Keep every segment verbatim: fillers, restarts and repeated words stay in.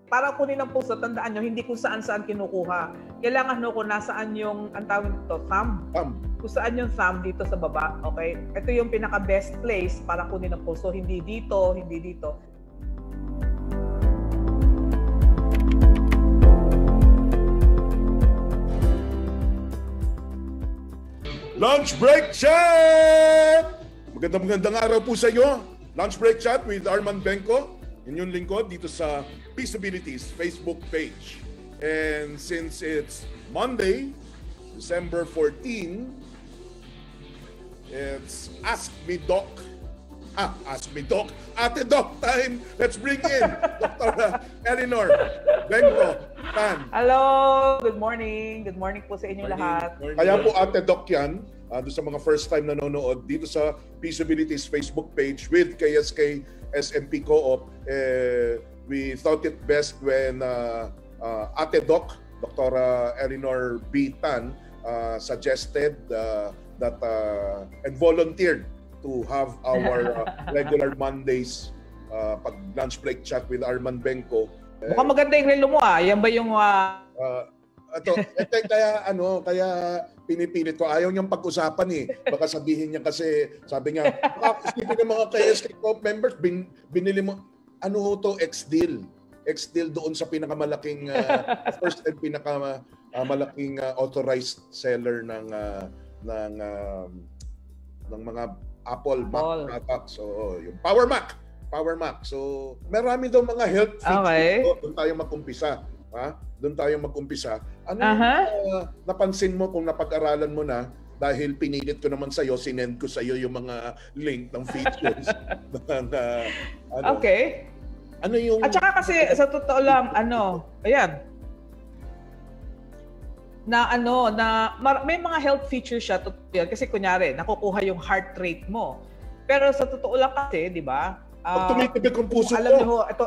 para kunin ng pulso, tandaan nyo, hindi kung saan-saan kinukuha. Kailangan no, kung nasaan yung, ang tawag nito, thumb. Thumb. Kung saan yung thumb dito sa baba, okay? Ito yung pinaka-best place para kunin ng pulso. Hindi dito, hindi dito. Lunch Break Chat! Magandang magandang araw po sa inyo. Lunch Break Chat with Arman Benko. Inyong lingkod dito sa Peaceabilities Facebook page. And since it's Monday, December fourteenth, it's Ask Me Doc. Ah, Ask Me Doc. Ate Doc time. Let's bring in Doctor Elinor Benko Tan. Hello, good morning. Good morning po sa inyong Morning. lahat. Morning. Kaya po Ate Doc yan, uh, doon sa mga first time nanonood dito sa Peaceabilities Facebook page with K S K S M P Co-op. Eh, we thought it best when uh, uh, Ate Doc, Doctor Elinor B. Tan, uh, suggested uh, that uh, and volunteered to have our uh, regular Mondays uh, pag lunch break chat with Arman Benko. Eh, Mukhang maganda yung relo mo ah. Yan ba yung... Uh... Uh, ito, ito, kaya ano, kaya pinipilit ko. Ayaw niyang pag-usapan eh. Baka sabihin niya kasi, sabi niya, isipin ng mga K S K Co-op members, bin, binili mo, ano ho to, X-Deal. X-Deal doon sa pinakamalaking, uh, first and pinakamalaking uh, authorized seller ng uh, ng uh, ng mga Apple, Apple. Mac products. So, yung Power Mac. Power Mac. So, marami daw mga health features. Okay. So, doon tayo mag-umpisa. Ha? Doon tayo mag-umpisa. Ano Uh-huh. uh, napansin mo kung napag-aralan mo na dahil pinilit ko naman sa'yo, sinend ko sa'yo yung mga link ng features. ng, uh, ano, Okay. Ano yung... At saka kasi, sa totoo lang, ano, ayan, na ano, na mar- may mga health features siya, totoo yan. Kasi kunyari, nakukuha yung heart rate mo. Pero sa totoo lang kasi, di ba? Pag tumitibig ang puso alam mo. niyo, ito,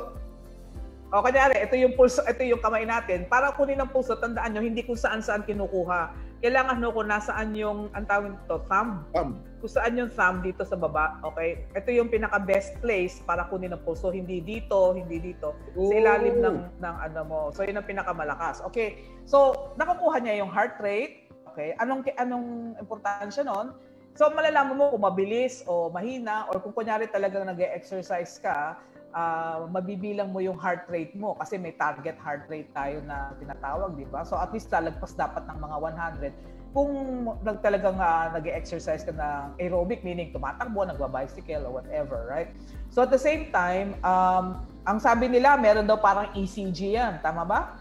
o kunyari, ito yung pulso, ito yung kamay natin. Para kunin ng pulso, tandaan nyo, hindi kung saan-saan kinukuha. Kailangan no, kung nasaan yung, ang tawag nito, thumb. Thumb. Kung saan yung thumb dito sa baba, okay? Ito yung pinaka-best place para kunin ng pulso. Hindi dito, hindi dito. Oh. Sa ilalim ng, ng ano mo. So, yun ang pinakamalakas. Okay. So, nakukuha niya yung heart rate. Okay. Anong, anong importansya nun? So, malalaman mo kung mabilis o mahina or kung kunyari talagang nag-exercise ka, uh, mabibilang mo yung heart rate mo kasi may target heart rate tayo na tinatawag, di ba? So, at least lalagpas dapat ng mga one hundred. Kung nag talagang uh, nag-exercise ka ng aerobic, meaning tumatakbo, nagba-bicycle or whatever, right? So at the same time, um, ang sabi nila, meron daw parang E C G yan. Tama ba?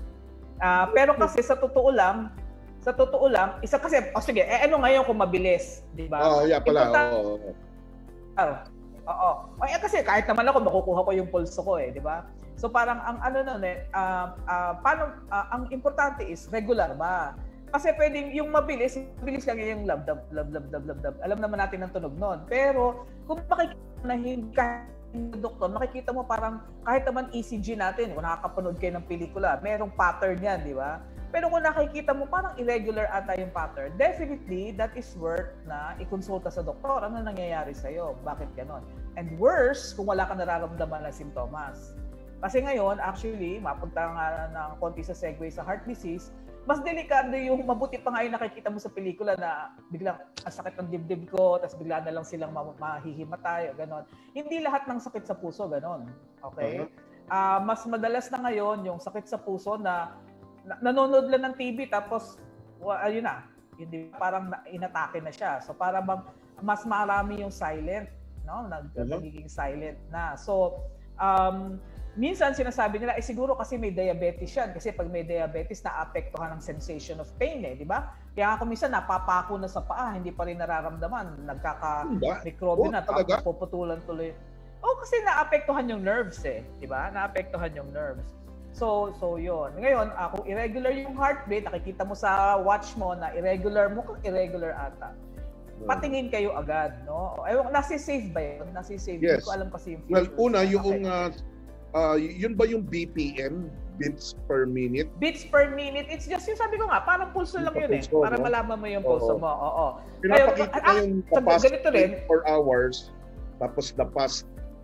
Uh, pero kasi sa totoo lang, sa totoo lang, isa kasi, oh sige, eh ano ngayon kung mabilis, di ba? Oh, yeah pala. Importan- Oo. oh, oo. Oh, eh, kasi kahit naman ako, makukuha ko yung pulso ko eh, di ba? So parang ang ano nun eh, uh, uh, paano, uh, ang importante is regular ba? Kasi pwedeng yung mabilis, mabilis lang yung lab, lab, lab, lab, lab, lab, lab. Alam naman natin ang tunog nun. Pero kung makikita na hindi ka doktor, makikita mo parang kahit naman E C G natin, kung nakakapanood kayo ng pelikula, merong pattern yan, di ba? Pero kung nakikita mo parang irregular ata yung pattern, definitely that is worth na ikonsulta sa doktor. Ano nangyayari sa'yo? Bakit ganon? And worse, kung wala ka nararamdaman na simptomas. Kasi ngayon, actually, mapunta nga ng konti sa segue sa heart disease, mas delikado yung mabuti pa nga yung nakikita mo sa pelikula na biglang ang sakit ng dibdib ko, tapos bigla na lang silang mahihimatay o gano'n. Hindi lahat ng sakit sa puso gano'n. Okay? Uh-huh. Uh, mas madalas na ngayon yung sakit sa puso na, na nanonood lang ng T V tapos well, ayun na, hindi parang inatake na siya. So para bang mas marami yung silent, no? Nag uh-huh. nagiging silent na. So um minsan sinasabi nila, eh siguro kasi may diabetes yan. Kasi pag may diabetes, naapektuhan ng sensation of pain eh, di ba? Kaya ako minsan napapako na sa paa, hindi pa rin nararamdaman. Nagkaka-microbe na, tapos puputulan tuloy. O kasi naapektuhan yung nerves eh, di ba? Naapektuhan yung nerves. So, so yun. Ngayon, uh, kung irregular yung heart rate, nakikita mo sa watch mo na irregular, mukhang irregular ata. Patingin kayo agad, no? Ewan, nasi-save ba yun? Nasi-save. Yes. Hindi ko alam kasi yung well, una, yung... Okay. Uh, Uh, yun ba yung B P M, beats per minute? Beats per minute. It's just yung sabi ko nga, parang pulso lang yun eh. Pulso, para no? malaman mo yung pulso Oo. mo. Oo. Pinapakita Ngayon, yung ah, past ganito rin. twenty-four hours, tapos the past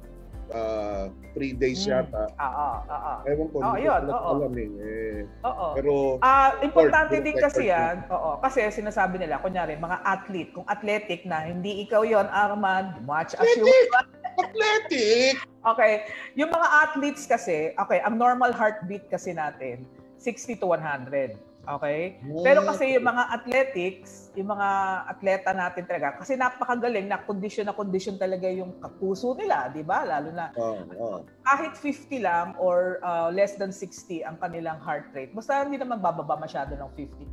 uh, three days Hmm. yata. Oo, oo. Ewan ko, Oo, hindi yun, ko talaga oo. alam eh. eh. Oo. Pero, Ah, importante record, din record kasi din. yan. Oo, kasi sinasabi nila, kunyari, mga athlete, kung athletic na, hindi ikaw yon Arman, much as you Athletic! Athletic! Okay, yung mga athletes kasi, okay, ang normal heartbeat kasi natin, sixty to one hundred. Okay? Pero kasi yung mga athletics, yung mga atleta natin talaga, kasi napakagaling na condition na condition talaga yung puso nila, di ba? Lalo na Oh, oh. kahit fifty lang or uh, less than sixty ang kanilang heart rate, basta hindi naman bababa masyado ng fifty,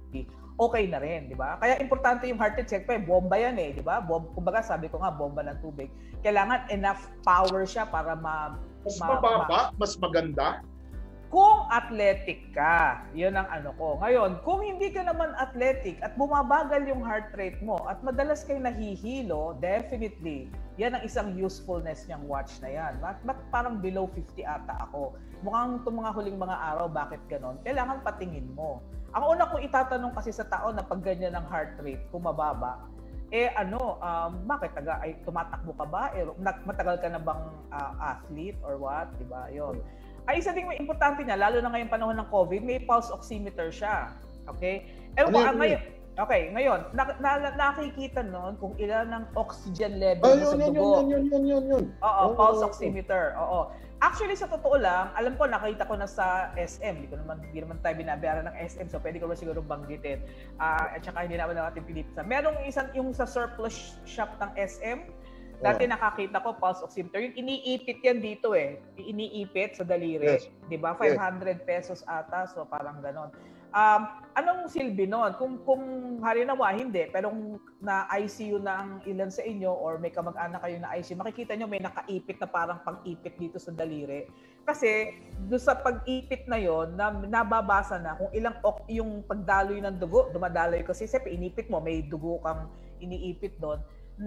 okay na rin, di ba? Kaya importante yung heart rate, siyempre, bomba yan eh, di ba? Bomba, kumbaga sabi ko nga, bomba ng tubig. Kailangan enough power siya para ma... Mas ma- mababa, ma- mas maganda. Kung athletic ka, yun ang ano ko. Ngayon, kung hindi ka naman athletic at bumabagal yung heart rate mo at madalas kayo nahihilo, definitely, yan ang isang usefulness niyang watch na yan. Ba't, ba't parang below fifty ata ako? Mukhang itong mga huling mga araw, bakit ganon? Kailangan patingin mo. Ang una kong itatanong kasi sa tao na pag ganyan ang heart rate, kung mababa, eh ano, um, bakit taga, ay, tumatakbo ka ba? Eh, matagal ka na bang uh, athlete or what? Diba? Yun. Ay, isa ding may importante niya, lalo na ngayong panahon ng COVID, may pulse oximeter siya. Okay? Eh, Ano ano yun? ngayon, okay, ngayon, na, na, nakikita nun kung ilan ang oxygen level Ah, mo sa yun, yun, dugo. yun, yun, yun, yun, yun. Oo, Oh, pulse oh, oh. oximeter. Oo. Actually, sa totoo lang, alam ko, nakita ko na sa S M. Hindi ko naman, hindi naman tayo binabayaran ng S M, so pwede ko ba siguro banggitin. Uh, at saka hindi naman natin pinipisa. Merong isang, yung sa surplus shop ng S M, dati Oh. nakakita ko pulse oximeter. Yung iniipit yan dito eh. Iniipit sa daliri. Yes. Di ba? five hundred pesos ata. So parang ganon. Um, anong silbi nun? Kung, kung harinawa, hindi. Pero kung na-I C U na ang ilan sa inyo or may kamag-anak kayo na I C U, makikita nyo may nakaipit na parang pang-ipit dito sa daliri. Kasi doon sa pag-ipit na yon na, nababasa na kung ilang yung pagdaloy ng dugo, dumadaloy kasi siyempre inipit mo, may dugo kang iniipit doon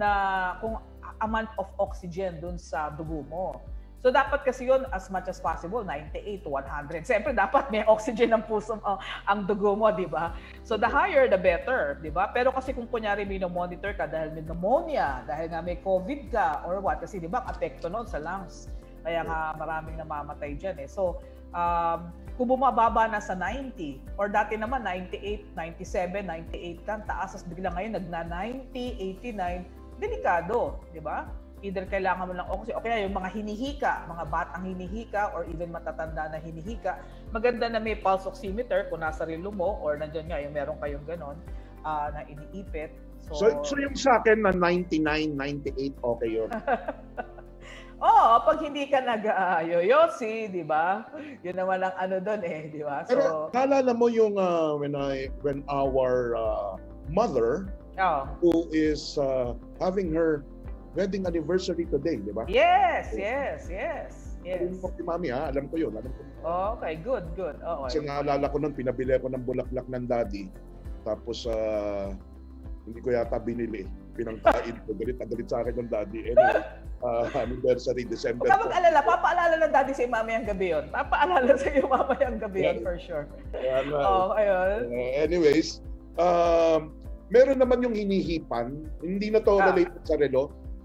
na kung amount of oxygen dun sa dugo mo. So dapat kasi yun as much as possible, ninety-eight to one hundred. Siyempre dapat may oxygen ng puso uh, ang dugo mo, di ba? So the higher, the better, di ba? Pero kasi kung kunyari may monitor ka dahil may pneumonia, dahil nga may COVID ka or what, kasi di ba apekto nun sa lungs. Kaya nga maraming namamatay dyan eh. So um, kung bumababa na sa ninety, or dati naman ninety-eight, ninety-seven, ninety-eight ka, taas, as bigla ngayon nagna-ninety, eighty-nine, delikado, di ba? Either kailangan mo ng oxygen, o kaya yung mga hinihika, mga batang hinihika, or even matatanda na hinihika, maganda na may pulse oximeter kung nasa relo mo, or nandiyan nga yung meron kayong ganon, uh, na iniipit. So, so, so yung sa akin na ninety-nine, ninety-eight, okay yun. Oo, pag hindi ka nag-yoyosi, di ba? Yun naman ang ano doon eh, di ba? So, pero naalala mo yung uh, when I when our uh, mother oh. who is uh, having her wedding anniversary today, di ba? Yes, yes, yes. Yes. Yung si Mami ha, alam ko yun. Alam ko. Oh, okay, good, good. Oh, Kasi naalala ko nun, pinabili ko ng bulaklak ng daddy. Tapos, uh, hindi ko yata binili. Pinangkain ko. Galit na galit sa akin ng daddy. Anyway, uh, anniversary, December. Huwag ka mag-alala. Papaalala ng daddy sa mamayang gabi yun. Papaalala sa iyo mamayang gabi yun, for sure. Yeah, no. Oh, ayun. Uh, anyways, um, meron naman yung hinihipan. Hindi na to Ah. related sa relo.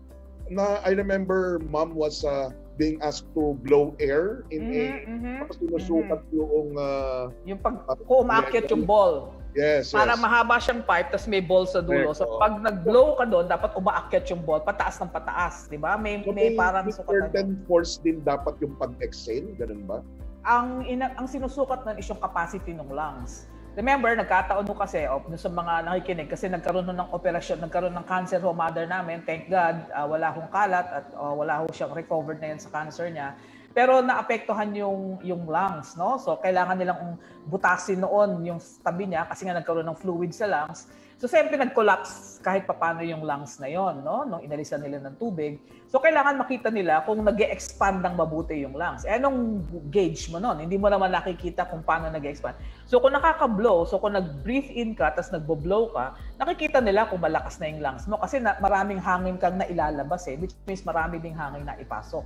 Na I remember mom was uh, being asked to blow air in Mm-hmm, a mm-hmm, tapos sinusukat mm-hmm. yung uh, Yung pag kung umaakyat yung ball. yes, Para yes. mahaba siyang pipe tapos may ball sa dulo. Correct, So oo. pag nag-blow ka doon, dapat umaakyat yung ball pataas ng pataas, 'di ba? May So, may parang sukatan. certain force din dapat yung pag-exhale, ganun ba? Ang ina, ang sinusukat nun is yung capacity ng lungs. Remember, nagkataon mo kasi, oh, sa mga nakikinig, kasi nagkaroon nun ng operasyon, nagkaroon ng cancer ho mother namin, thank God, uh, wala hong kalat at uh, wala ho siyang recovered na yan sa cancer niya. Pero naapektuhan yung yung lungs, no? So kailangan nilang butasin noon yung tabi niya kasi nga nagkaroon ng fluid sa lungs. So siyempre nag-collapse kahit papaano yung lungs na yon, no? Nung inalisan nila ng tubig. So kailangan makita nila kung nag-e-expand ng mabuti yung lungs. Eh anong gauge mo noon? Hindi mo naman nakikita kung paano nag-e-expand. So kung nakaka-blow, so kung nag-breathe in ka tapos nagbo-blow ka, nakikita nila kung malakas na yung lungs mo kasi na, maraming hangin kang nailalabas eh, which means marami ding hangin na ipasok.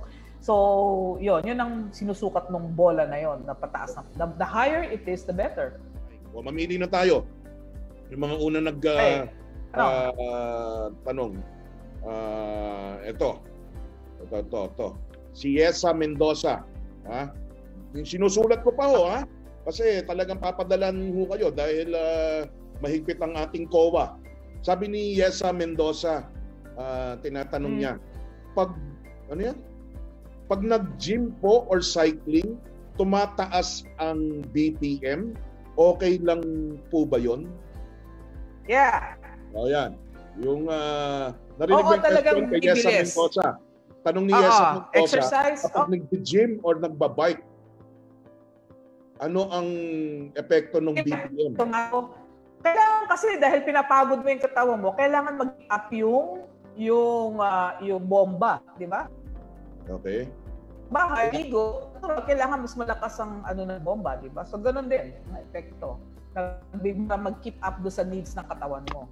So, yun, yun ang sinusukat ng bola na yon, na pataas na. The, the higher it is, the better. O mamili na tayo. Yung mga una nag uh, Hey, ano? uh, tanong. Uh, ito. Ito, ito, ito. si Yesa Mendoza. Ha? Sinusulat ko pa ho, ha? Kasi talagang papadalan ho kayo dahil uh, mahigpit ang ating C O A. Sabi ni Yesa Mendoza, uh, tinatanong niya, pag, ano yan? Pag nag-gym po or cycling, tumataas ang B P M, okay lang po ba yun? Yeah. O yan. Yung uh, narinig Oo, mo yung question kay Yesa bibilis. Mendoza. Tanong ni Oo, Yesa Mendoza, exercise, kapag oh. nag-gym or nagbabike, ano ang epekto ng B P M? Kailangan kasi dahil pinapagod mo yung katawan mo, kailangan mag-up yung yung uh, yung bomba, di ba? Okay. Baka ligo, kailangan mas malakas ang ano ng bomba, di ba? So ganoon din ang epekto. Na mag-keep up do sa needs ng katawan mo.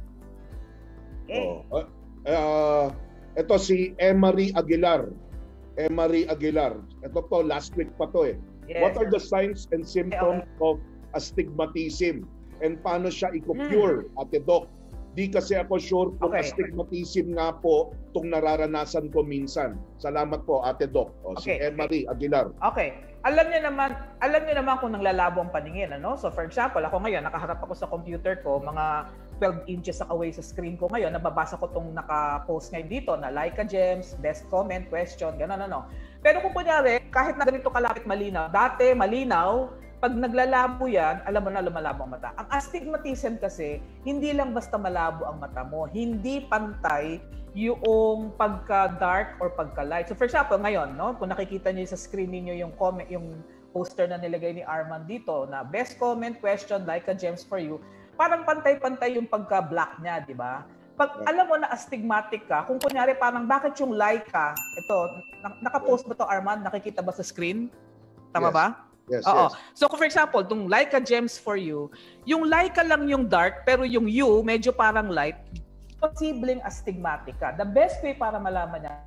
Okay. Oh. Uh, ito si Emery Aguilar. Emery Aguilar. Ito po, last week pa to eh. Yes. What are the signs and symptoms okay. of astigmatism? And paano siya i-cure, hmm. Ate Doc? Di kasi ako sure kung okay. astigmatism nga po itong nararanasan ko minsan. Salamat po, Ate Doc. O, okay. Si Emery Aguilar. Okay. Alam niyo naman, alam niyo naman kung nanglalabo ang paningin, ano? So for example, ako ngayon, nakaharap ako sa computer ko, mga twelve inches away sa screen ko ngayon, nababasa ko itong naka-post ngayon dito na like a gems, best comment, question, gano'n, ano. Pero kung kunyari, kahit na ganito kalapit malinaw, dati malinaw, pag naglalabo yan, alam mo na lumalabo ang mata. Ang astigmatism kasi, hindi lang basta malabo ang mata mo, hindi pantay yung pagka-dark or pagka-light. So for example, ngayon, no, kung nakikita niyo sa screen niyo yung comment, yung poster na nilagay ni Arman dito na best comment, question, like a gems for you, parang pantay-pantay yung pagka-black niya, di ba? Pag alam mo na astigmatic ka, kung kunyari parang bakit yung Leica, ito, naka-post ba to Arman? Nakikita ba sa screen? Tama yes. ba? Yes, Oo. yes. So for example, itong Leica Gems for You, yung Leica lang yung dark, pero yung you, medyo parang light, posibleng astigmatic ka. The best way para malaman niya,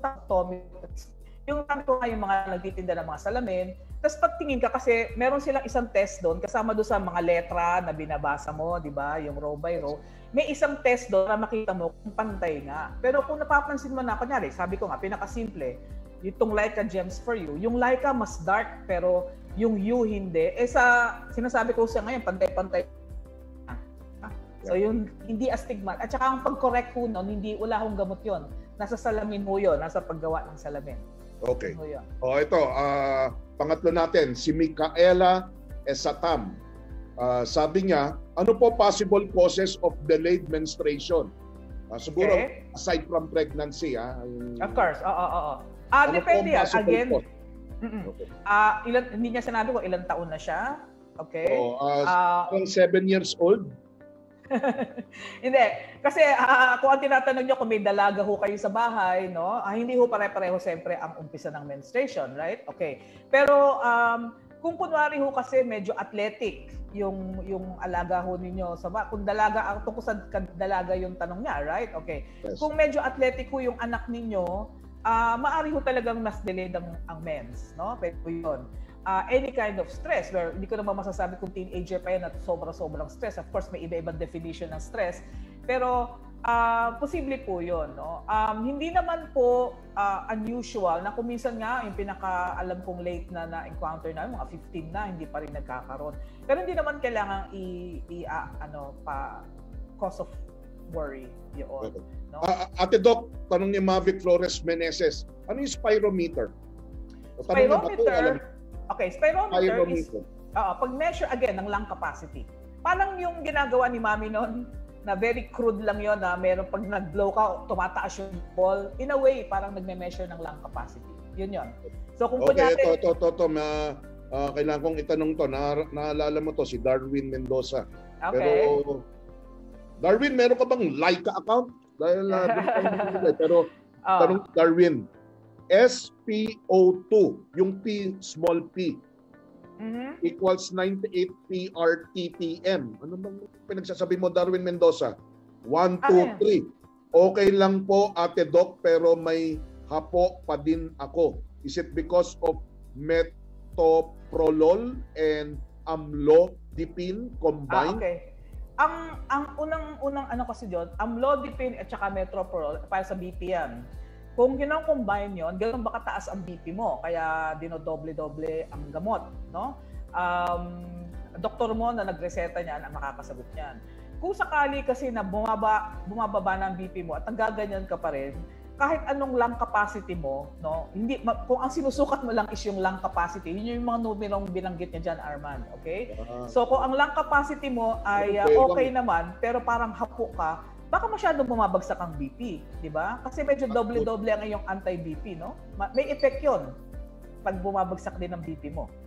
yung tanto nga yung mga nagtitinda ng mga salamin, tapos pagtingin ka kasi meron silang isang test doon, kasama doon sa mga letra na binabasa mo, di ba, yung row by row, may isang test doon na makita mo kung pantay nga. Pero kung napapansin mo na, kunyari, sabi ko nga, pinakasimple, itong Leica Gems for You, yung Leica mas dark, pero yung you hindi. Eh sa, sinasabi ko siya ngayon, pantay-pantay. So yung hindi astigmat. At saka ang pag-correct po nun, hindi, wala akong gamot yon. Nasa salamin mo yun, nasa paggawa ng salamin. Okay. O ito, uh, pangatlo natin, si Micaela Esatam. Uh, sabi niya, ano po possible causes of delayed menstruation? Uh, siguro, okay. Aside from pregnancy. Ah, yung, of course, oo, oo, oo. Ah, ano depende yan. Again, okay. uh, ilan, hindi niya sinabi ko ilang taon na siya. Okay. Oh, uh, uh, seven years old. Hindi. Kasi uh, kung ang tinatanong niyo kung may dalaga ho kayo sa bahay, no? Ah, hindi ho pare-pareho siyempre ang umpisa ng menstruation, right? Okay. Pero um, kung kunwari ho kasi medyo athletic yung yung alaga ho ninyo sa bahay, kung dalaga, ang tungkol sa dalaga yung tanong niya, right? Okay. Yes. Kung medyo athletic ho yung anak ninyo, uh, maari ho talagang mas delayed ang, ang mens, no? Pero yun. Uh, any kind of stress, where hindi ko naman masasabi kung teenager pa yan at sobra-sobrang stress. Of course, may iba-ibang definition ng stress. Pero, uh, posible po yun. No? Um, hindi naman po uh, unusual na kung minsan nga, yung pinaka-alam kong late na na-encounter na, mga fifteen na, hindi pa rin nagkakaroon. Pero hindi naman kailangan i, i uh, ano, pa cause of worry yun. Okay. No? Uh, Ate Doc, tanong ni Mavic Flores Meneses, ano yung spirometer? O, spirometer? Okay, spirometer, spirometer. is uh, pag-measure again ng lung capacity. Parang yung ginagawa ni Mami noon, na very crude lang yon na meron pag nag-blow ka, tumataas yung ball. In a way, parang nagme-measure ng lung capacity. Yun yun. So kung okay, kunyari... ito, ito, ito, ito, ma, uh, kailangan kong itanong to. Na, naalala mo to, si Darwin Mendoza. Okay. Pero, Darwin, meron ka bang Leica account? Dahil, uh, pero, oh. Tanong Darwin, S P O two, yung P, small p, mm-hmm. equals ninety-eight P R T P M. Ano bang pinagsasabi mo, Darwin Mendoza? one, two, three. Okay lang po, Ate Doc, pero may hapo pa din ako. Is it because of metoprolol and amlodipine combined? Ah, okay. Ang ang unang unang ano kasi doon, amlodipine at saka metoprolol para sa B P yan. kung kino-combine yon, gano'n ba kataas ang B P mo? Kaya dinodoble-doble ang gamot, no? Um, doktor mo na nagreseta niyan ang makakasagot niyan. Kung sakali kasi na bumaba, bumababa na ang B P mo at nagaganyan ka pa rin, kahit anong lung capacity mo, no? Hindi, kung ang sinusukat mo lang is yung lung capacity, yun yung mga numerong binanggit niya dyan, Arman, okay? Uh-huh. So kung ang lung capacity mo ay uh, okay naman, pero parang hapo ka, baka masyadong bumabagsak ang B P, di ba? Kasi medyo doble-doble ang iyong anti-B P, no? May effect yun pag bumabagsak din ang B P mo.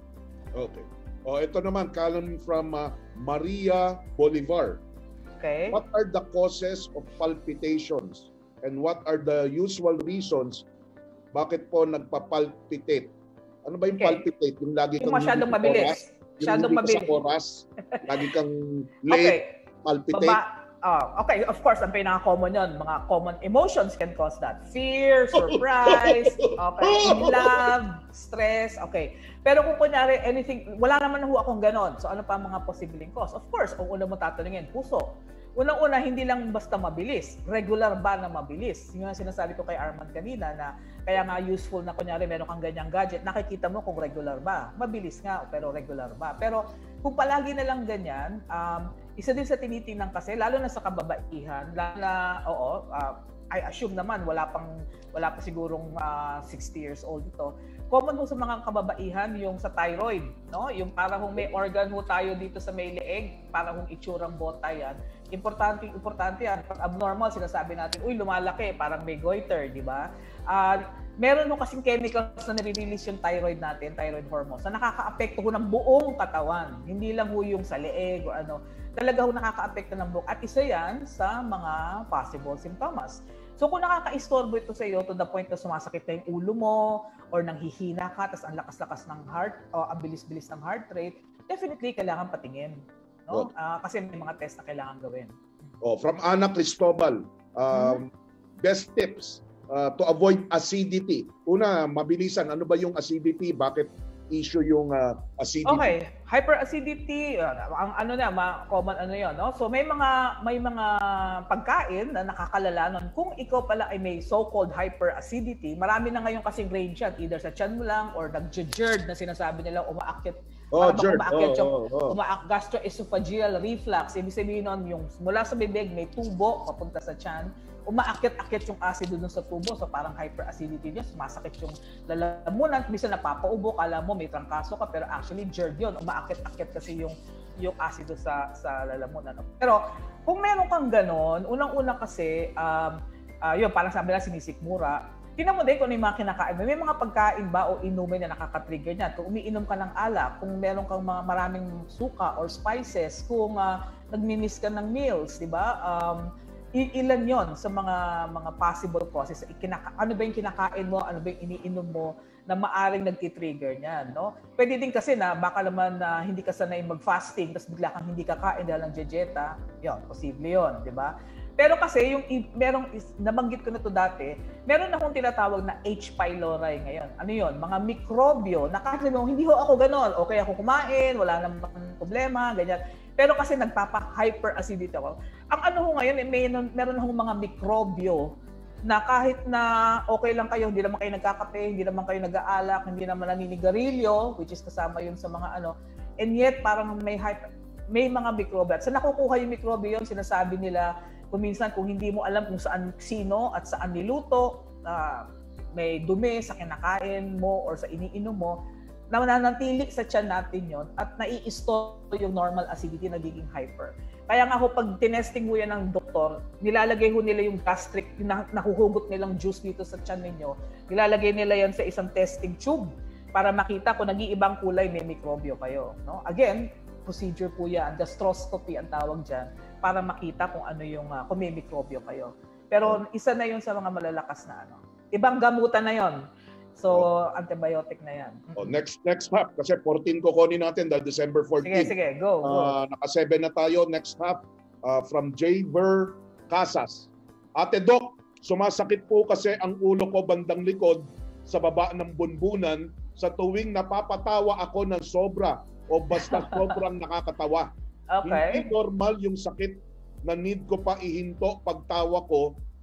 Okay. O, oh, ito naman, column from uh, Maria Bolivar. Okay. What are the causes of palpitations? And what are the usual reasons bakit po nagpa-palpitate? Ano ba yung okay. palpitate? Yung lagi kang yung masyadong mabilis. Masyadong mabilis. Sa oras, lagi kang late, okay. palpitate. Baba. Uh, okay, of course, ang pinaka-common yun, mga common emotions can cause that. Fear, surprise, okay, love, stress, okay. Pero kung kunyari, anything, wala naman ho akong ganon. So ano pa ang mga posibleng cause? Of course, kung una mo tatanungin, puso. Unang-una, hindi lang basta mabilis. Regular ba na mabilis? Yung sinasabi ko kay Arman kanina na kaya nga useful na kunyari meron kang ganyang gadget, nakikita mo kung regular ba. Mabilis nga, pero regular ba. Pero kung palagi na lang ganyan, um, isa din sa tinitingnan kasi, lalo na sa kababaihan, lalo na, oo, uh, I assume naman, wala pang, wala pa sigurong uh, sixty years old ito. Common ho sa mga kababaihan yung sa thyroid, no? Yung para kung may organ ho tayo dito sa may leeg, para kung itsurang bota yan. Importante, importante yan. Pag abnormal, sinasabi natin, uy, lumalaki, parang may goiter, di ba? Uh, meron ho kasing chemicals na nire-release yung thyroid natin, thyroid hormones, na nakaka-apekto ho ng buong katawan. Hindi lang ho yung sa leeg o ano. Talaga ho nakaka-apekto ng buong. At isa yan sa mga possible symptoms. So kung nakaka-istorbo ito sa iyo to the point na sumasakit na yung ulo mo or nanghihina ka, tapos ang lakas-lakas ng heart o ang bilis-bilis ng heart rate, definitely kailangan patingin. No? Uh, kasi may mga test na kailangan gawin. Oh, from Ana Cristobal, um, hmm. best tips uh, to avoid acidity. Una, mabilisan. Ano ba yung acidity? Bakit issue yung uh, acidity? Okay, hyperacidity, uh, ang ano na, ma common ano 'yon, no? So may mga may mga pagkain na nakakalala nun. Kung ikaw pala ay may so-called hyperacidity, marami na ngayon kasing range yan, either sa tiyan mo lang or nag-GERD na sinasabi nila umaakyat. Oh, GERD. Umaakyat oh, yung oh, oh. umaak gastroesophageal reflux. Ibig sabihin nun, yung mula sa bibig may tubo papunta sa tiyan, umaakyat-akyat yung acid doon sa tubo, so parang hyperacidity niya, sumasakit yung lalamunan, minsan napapaubo, kala mo may trangkaso ka, pero actually GERD yun, umaakyat-akyat kasi yung yung acid sa sa lalamunan. Pero kung meron kang ganon, unang-una kasi, um, uh, yun, parang sabi na sinisikmura, tingnan mo din kung ano yung mga kinakain. May mga pagkain ba o inumin na nakaka-trigger niyan. Kung umiinom ka ng alak, kung meron kang mga maraming suka or spices, kung uh, nagmi-miss ka ng meals, di ba? Um, ilan yon sa mga mga possible causes. Ikinaka, ano ba yung kinakain mo, ano ba yung iniinom mo na maaring nagti-trigger niyan, no? Pwede din kasi na baka naman na uh, hindi ka sanay mag-fasting tapos bigla kang hindi kakain dahil ng dieta. Yon, posible yon, di ba? Pero kasi yung merong nabanggit ko na to dati, meron akong tinatawag na H. pylori ngayon. Ano yon? Mga mikrobyo na kahit mo hindi ho ako ganon, okay ako kumain, wala namang problema, ganyan. Pero kasi nagpapa-hyperacidity ako. Ang ano ho ngayon, may, meron akong mga mikrobyo na kahit na okay lang kayo, hindi naman kayo nagkakape, hindi naman kayo nag-aalak, hindi naman naninigarilyo, which is kasama yun sa mga ano, and yet parang may hyper, may mga mikrobyo. At sa nakukuha yung mikrobyo yun, sinasabi nila, kung minsan kung hindi mo alam kung saan sino at saan niluto, uh, may dumi sa kinakain mo or sa iniinom mo, na nananatili sa tiyan natin yon at nai-store yung normal acidity, nagiging hyper. Kaya nga ho, pag tinesting mo yan ng doktor, nilalagay ho nila yung gastric, yung nahuhugot nilang juice dito sa tiyan ninyo, nilalagay nila yan sa isang testing tube para makita kung nag-iibang kulay, may mikrobyo kayo. No? Again, procedure po yan, gastroscopy ang tawag dyan, para makita kung ano yung, uh, kung may mikrobyo kayo. Pero isa na yun sa mga malalakas na ano. Ibang gamutan na yon. So, oh. antibiotic na yan. Oh, next next half, kasi fourteen kukunin natin dahil December fourteenth. Sige, sige, go. go. Uh, naka seven na tayo. Next half, uh, from J. Ver Casas. Ate Doc, sumasakit po kasi ang ulo ko bandang likod sa baba ng bunbunan sa tuwing napapatawa ako ng sobra o basta sobrang nakakatawa. Okay. Hindi normal yung sakit na need ko pa ihinto pagtawa ko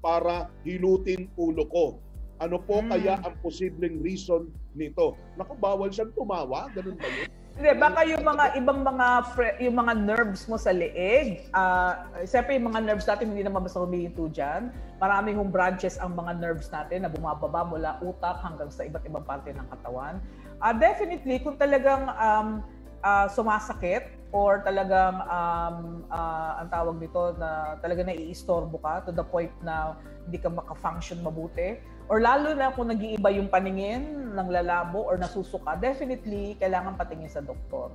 para hilutin ulo ko. Ano po Hmm. kaya ang posibleng reason nito? Naku, bawal siyang tumawa? Ganun ba yun? Hindi, baka yung mga ibang mga fre- yung mga nerves mo sa leeg, ah siyempre yung mga nerves natin hindi naman basta humihinto dyan. Maraming hong branches ang mga nerves natin na bumababa mula utak hanggang sa iba't ibang parte ng katawan. Ah definitely, kung talagang um, ah, sumasakit or talagang um, ah, ang tawag dito na talagang naiistorbo ka to the point na hindi ka maka-function mabuti, or lalo na kung nag-iiba yung paningin ng lalabo or nasusuka, definitely kailangan patingin sa doktor.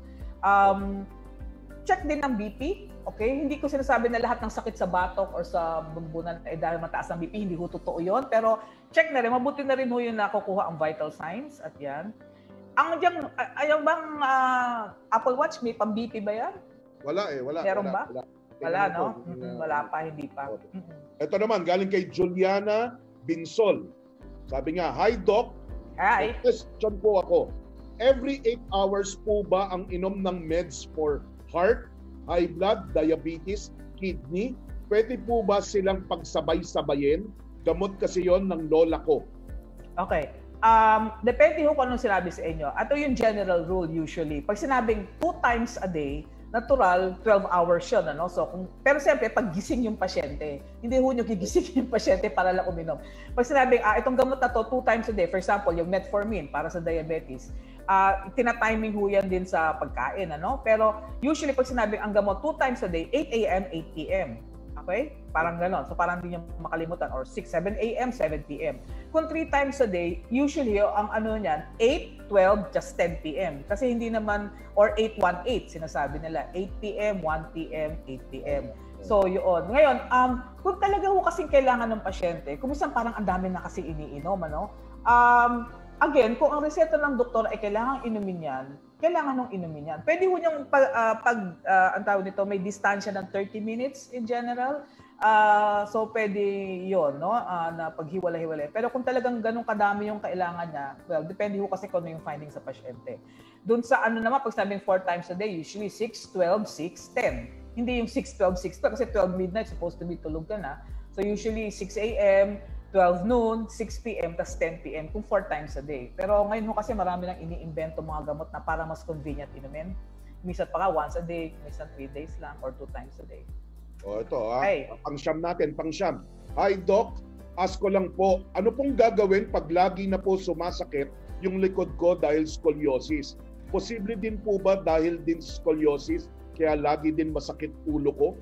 Um, check din ang B P, okay? Hindi ko sinasabi na lahat ng sakit sa batok or sa bumbunan ay dahil mataas ang B P, hindi ho totoo yun. Pero check na rin, mabuti na rin ho yung nakukuha ang vital signs at yan. Ang diyang, ayaw bang uh, Apple Watch, may pang-B P ba yan? Wala eh, wala. Meron wala, ba? Wala, wala no? Po, Mm-hmm. Wala pa, hindi pa. Mm-hmm. Ito naman, galing kay Juliana Binsol. Sabi nga, hi Doc, Hi. question po ako. Every eight hours po ba ang inom ng meds for heart, high blood, diabetes, kidney? Pwede po ba silang pagsabay-sabayin? Gamot kasi yon ng lola ko. Okay. Um, depende ho kung anong sinabi sa inyo. Ito yung general rule usually. Pag sinabing two times a day, natural, twelve hours yun. Ano? So, kung, pero siyempre, pag gising yung pasyente, hindi ho nyo gigising yung pasyente para lang uminom. Pag sinabing, ah, itong gamot na to two times a day, for example, yung metformin para sa diabetes, uh, tina-timing ho yan din sa pagkain. Ano? Pero usually, pag sinabing ang gamot two times a day, eight a m, eight p m Okay? Parang ganon. So parang hindi nyo makalimutan. Or six, seven a m, seven p m Kung three times a day, usually ang ano niyan, eight, twelve, just ten p m Kasi hindi naman, or eight, one, eight, sinasabi nila. eight p m, one p m, eight p m So yun. Ngayon, um, kung talaga ho kasing kailangan ng pasyente, kung minsan parang ang dami na kasi iniinom, ano? Um, again, kung ang reseta ng doktor ay kailangan inumin yan, kailangan nung inumin yan. Pwede ho niyang pag, uh, pag uh, ang tawag nito, may distansya ng thirty minutes in general. Uh, so pwede yun, no? Uh, na paghiwalay-hiwalay. Pero kung talagang ganun kadami yung kailangan niya, well, depende ho kasi kung ano yung finding sa pasyente. Doon sa ano naman, pag sabing four times a day, usually six, twelve, six, ten. Hindi yung six, twelve, six, twelve kasi twelve midnight, supposed to be tulog ka na. So usually six a m, twelve noon, six p m, tas ten p m kung four times a day. Pero ngayon ho kasi marami nang ini-invento mga gamot na para mas convenient inumin. Minsan pa ka once a day, minsan three days lang or two times a day. O ito ha, Hey. pang-siyam natin, pang-siyam. Hi Doc, ask ko lang po, ano pong gagawin pag lagi na po sumasakit yung likod ko dahil scoliosis? Posible din po ba dahil din scoliosis kaya lagi din masakit ulo ko?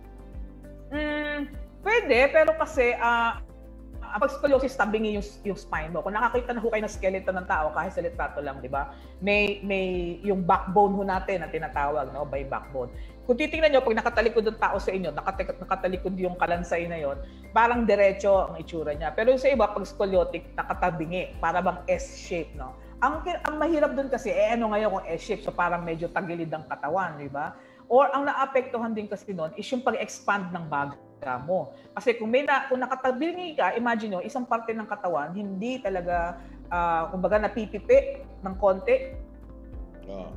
Mm, pwede, pero kasi uh, pag scoliosis, tabingi yung, yung spine mo. Kung nakakita na ho kayo ng skeleton ng tao, kahit sa litrato lang, di ba? May, may yung backbone ho natin na tinatawag, no? By backbone. Kung titingnan nyo, pag nakatalikod ng tao sa inyo, nakatalikod, nakatalikod yung kalansay na yon, parang diretso ang itsura niya. Pero sa iba, pag scoliotic, nakatabingi, para bang S-shape, no? Ang, ang mahirap dun kasi, eh ano ngayon kung S-shape, so parang medyo tagilid ang katawan, di ba? Or ang naapektuhan din kasi nun is yung pag-expand ng baga mo. Kasi kung may na, kung nakatabingi ka, imagine nyo, isang parte ng katawan, hindi talaga, uh, kumbaga napipipi ng konti. Ah.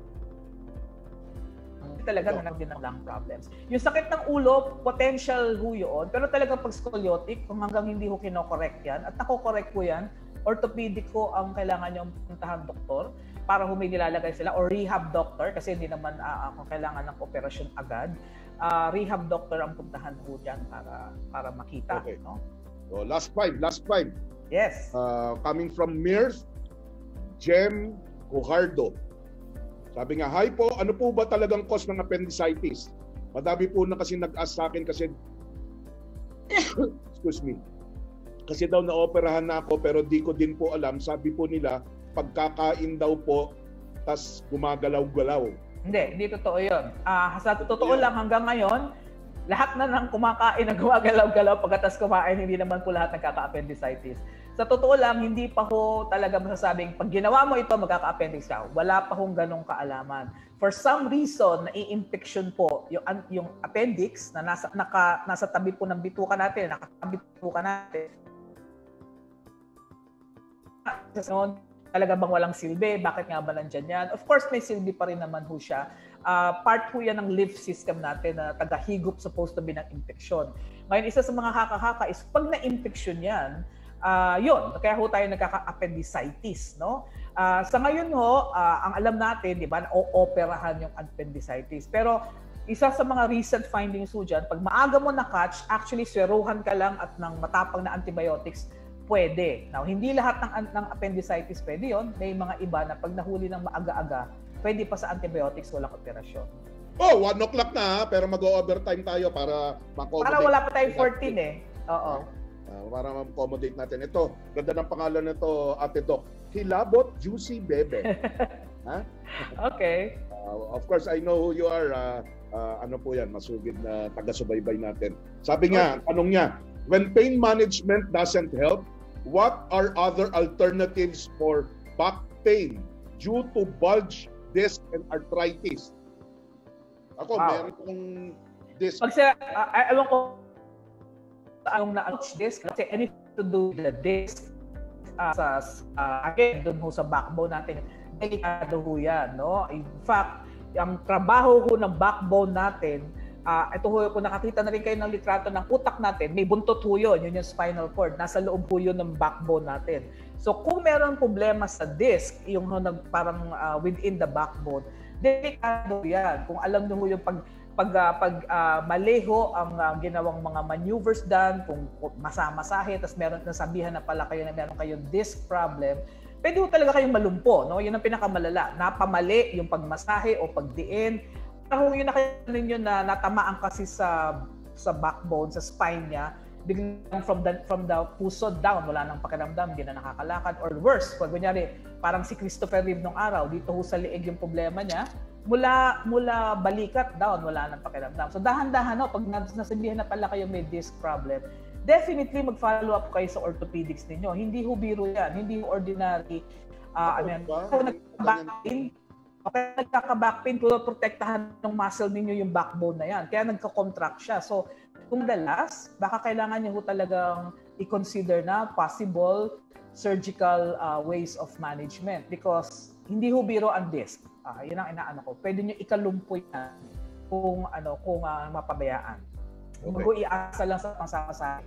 Hindi talaga oh. nanagin ng lung problems. Yung sakit ng ulo, potential ho yun, pero talagang pag scoliotic, kung hanggang hindi ho kinokorrect yan, at nako-correct po yan, orthopedic ho ang kailangan nyo puntahan doktor para may nilalagay sila, or rehab doctor kasi hindi naman uh, kung kailangan ng operasyon agad. Uh, rehab doctor ang puntahan po dyan para, para makita. Okay. No? So, last five, last five. Yes. Uh, coming from Mirth, Jem Cujardo. Sabi nga, hi po, ano po ba talagang cause ng appendicitis? Madami po na kasi nag-ask sa akin kasi, excuse me, kasi daw na-operahan na ako pero di ko din po alam. Sabi po nila, pagkakain daw po, tas gumagalaw-galaw. Hindi, hindi totoo yun. Uh, sa totoo lang hanggang ngayon, lahat na ng kumakain na gumagalaw-galaw pagkatas kumain, hindi naman po lahat nagkaka-appendicitis. Sa totoo lang, hindi pa ho talaga masasabing, pag ginawa mo ito, magkaka-appendix ka. Wala pa hong ganong kaalaman. For some reason, nai-infection po yung, yung appendix na nasa, naka, nasa tabi po ng bituka natin, nakatabi po ka natin. talaga bang walang silbi? Bakit nga ba nandyan yan? Of course, may silbi pa rin naman ho siya. Uh, part po yan ng lymph system natin na taga-higop supposed to be ng infeksyon. Ngayon, isa sa mga haka-haka is pag na-infeksyon yan, uh, yun, kaya ho tayo nagkaka-appendicitis, no? Uh, sa ngayon ho, uh, ang alam natin, di ba, na-operahan yung appendicitis. Pero isa sa mga recent findings ho dyan, pag maaga mo na-catch, actually, sweruhan ka lang at ng matapang na antibiotics, pwede. Now, hindi lahat ng, ng appendicitis pwede yon. May mga iba na pag nahuli ng maaga-aga, pwede pa sa antibiotics, walang operasyon. Oh, one o'clock na ha, pero mag-overtime tayo para ma-accommodate. Para wala pa tayong fourteen eh. Oo. Uh, para ma-accommodate natin. Ito, ganda ng pangalan nito, Ate Doc. Hilabot Juicy Bebe. Ha? Okay. Uh, of course, I know who you are. Uh, uh, ano po yan, masugid na taga-subaybay natin. Sabi nga, okay. Tanong niya, when pain management doesn't help, what are other alternatives for back pain due to bulge, disc, and arthritis? Ako, wow. Meron akong disc. Pag sa, uh, alam ko, anong na-bulge disc, kasi anything to do with the disc, uh, sa, uh, again, doon ho sa backbone natin, delikado ho yan, no? In fact, ang trabaho ho ng backbone natin, Uh, ito ho, kung nakakita na rin kayo ng litrato ng utak natin, may buntot ho yun, yun yung spinal cord. Nasa loob ho yun ng backbone natin. So kung meron problema sa disc, yung parang uh, within the backbone, delikado yan. Kung alam nyo ho yung pag, pag, uh, pag uh, maliho ang uh, ginawang mga maneuvers done, kung masamasahe, tapos meron nasabihan na pala kayo na meron kayong disc problem, pwede ho talaga kayong malumpo. No? Yun ang pinakamalala. Napamali yung pagmasahe o pagdiin. Kung yun na kayo ninyo na natamaan kasi sa sa backbone, sa spine niya, biglang from the, from the puso down, wala nang pakiramdam, hindi na nakakalakad. Or worse, pag kunyari, parang si Christopher Reeve nung araw, dito ho sa liig yung problema niya, mula mula balikat down, wala nang pakiramdam. So dahan-dahan, no, pag nasabihan na pala kayo may disc problem, definitely mag-follow up kayo sa orthopedics ninyo. Hindi ho biro yan, hindi ho ordinary. Uh, ano yan, kung nag-back-pain, okay, nagkaka-back pain, pero protektahan ng muscle ninyo yung backbone na yan. Kaya nagka-contract siya. So, kung madalas, baka kailangan niyo talagang i-consider na possible surgical uh, ways of management because hindi ho biro ang disc. Uh, yun ang inaano ko. Pwede niyo ikalumpoy na kung, ano, kung uh, mapabayaan. Okay. Mag-iasa lang sa pangsasama.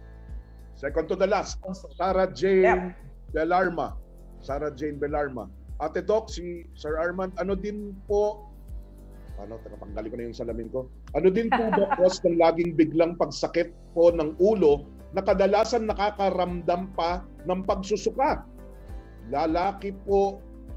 Second to the last, Sarah Jane yep. Belarma. Sarah Jane Belarma. Ate Doc, si Sir Armand, ano din po, ano, tanggalin ko na yung salamin ko, ano din po ba cause ng laging biglang pagsakit po ng ulo na kadalasan nakakaramdam pa ng pagsusuka? Lalaki po,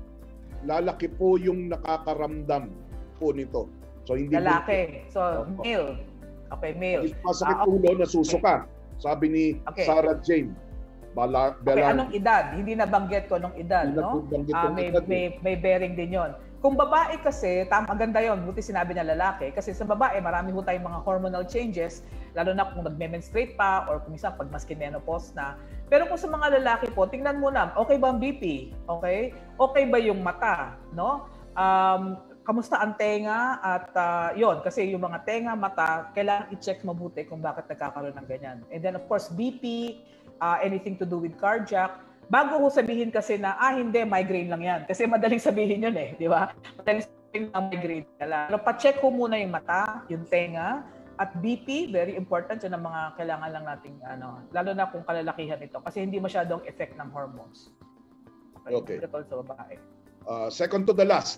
lalaki po yung nakakaramdam po nito. So, hindi lalaki. Po, so, oh, male. Okay, male. Masakit uh, okay. ulo na susuka. Sabi ni okay. Sarah Jane. Bala, okay, anong edad? Hindi nabanggit ko anong edad, hindi no? Uh, may, edad, may, may bearing din yon. Kung babae kasi, tama, maganda yon. Buti sinabi na lalaki. Kasi sa babae, marami ho tayong mga hormonal changes, lalo na kung magme-menstruate pa or kung minsan pag maski menopause na. Pero kung sa mga lalaki po, tingnan mo na, okay ba ang B P? Okay? Okay ba yung mata? No? Um, kamusta ang tenga? At uh, yon, kasi yung mga tenga, mata, kailangan i-check mabuti kung bakit nagkakaroon ng ganyan. And then of course, B P, Uh, anything to do with cardiac. Bago ko sabihin kasi na, ah, hindi, migraine lang yan. Kasi madaling sabihin yun eh, di ba? Madaling sabihin na migraine ka lang. Pero pa-check ko muna yung mata, yung tenga, at B P, very important. Yun ang mga kailangan lang nating, ano, lalo na kung kalalakihan ito. Kasi hindi masyadong effect ng hormones. Okay. Okay. Sa babae. Uh, second to the last.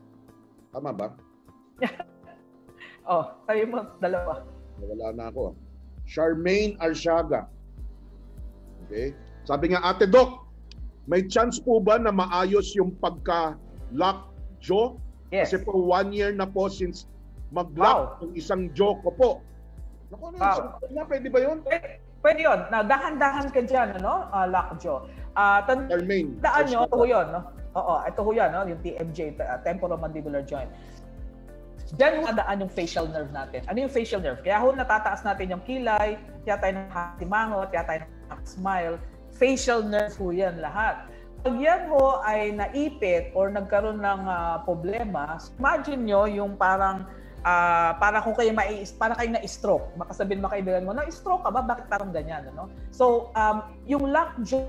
Tama ba? Oh, sabi mo, dalawa. Wala na ako. Charmaine Arsiaga. Okay. Sabi nga, Ate Doc, may chance po ba na maayos yung pagka-lock jaw? Yes. Kasi po one year na po since mag-lock wow. yung isang jaw ko po. Naku, ano, wow. na, pwede ba yun? Pwede, pwede yun. Na, dahan-dahan ka dyan, ano? Uh, lock jaw. Uh, tandaan nyo, ito ho yun. No? Oo, ito ho yan, no? Yung T M J, uh, temporomandibular joint. Diyan ho nadaan yung facial nerve natin. Ano yung facial nerve? Kaya ho natataas natin yung kilay, kaya tayo nakasimangot, kaya tayo smile, facial nerve ho yan lahat. Pag yan ho ay naipit or nagkaroon ng uh, problema, imagine nyo yung parang uh, para kung kayo mai para kayo na-stroke. Baka sabihin mo kaibigan mo, na-stroke ka ba? Bakit parang ganyan? Ano? So, um, yung lockjaw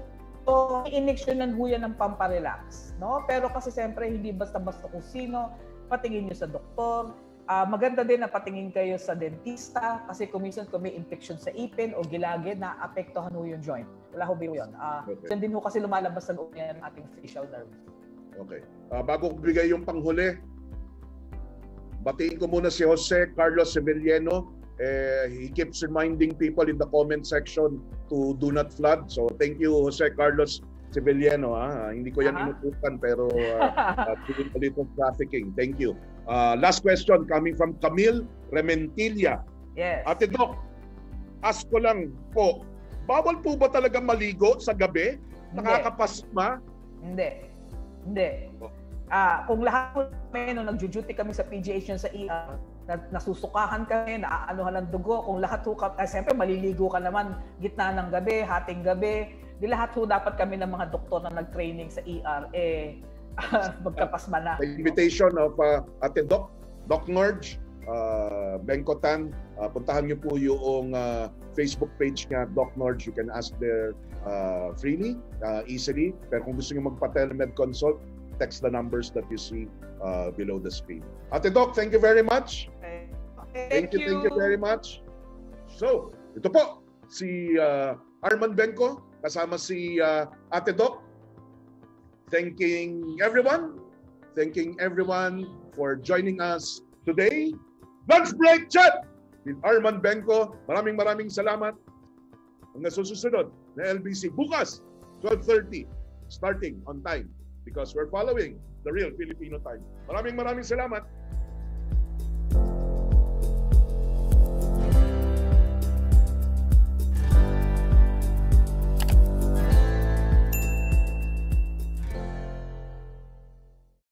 So, i-injection ho yan ng pamparelax, no? Pero kasi siyempre, hindi basta-basta kung sino, patingin nyo sa doktor. Uh, maganda din na patingin kayo sa dentista kasi kung minsan kung may infection sa ipin o gilagid, na-apektuhan ho yung joint. Wala ho ba yun? Uh, okay. Yan din ho kasi lumalabas sa loob yan ng ating facial nerve. Okay. Uh, bago ko bigay yung panghuli, batiin ko muna si Jose Carlos Sevilleno. Eh, he keeps reminding people in the comment section to do not flood. So thank you, Jose Carlos Sevilleno. Ah. Hindi ko yan uh-huh. inutukan pero uh, uh, doing a little trafficking. Thank you. Uh, last question coming from Camille Rementilla. Yes. Ate Doc, ask ko lang po, bawal po ba talaga maligo sa gabi? Nakakapasma? Hindi. Hindi. Oh. Ah, kung lahat po kami nung nagjo-duty kami sa P G H sa E R, na, nasusukahan kami, naaanuhan ng dugo, kung lahat ho, eh, siyempre maliligo ka naman gitna ng gabi, hating gabi, di lahat ho dapat kami ng mga doktor na nag-training sa E R, eh, magkapasma na. The invitation of uh, Ate Doc, Doc Norge, uh, Benko Tan, uh, puntahan niyo po yung uh, Facebook page niya, Doc Norge. You can ask there uh, freely, uh, easily. Pero kung gusto niyo magpa-telemed consult, text the numbers that you see uh, below the screen. Ate Doc, thank you very much. Okay. Thank, thank you, you, thank you very much. So, ito po, si uh, Arman Benko, kasama si uh, Ate Doc. Thanking everyone, thanking everyone for joining us today. Lunch break chat with Arman Benko. Maraming maraming salamat. Hanggang susunod na L B C bukas, twelve thirty, starting on time because we're following the real Filipino time. Maraming maraming salamat.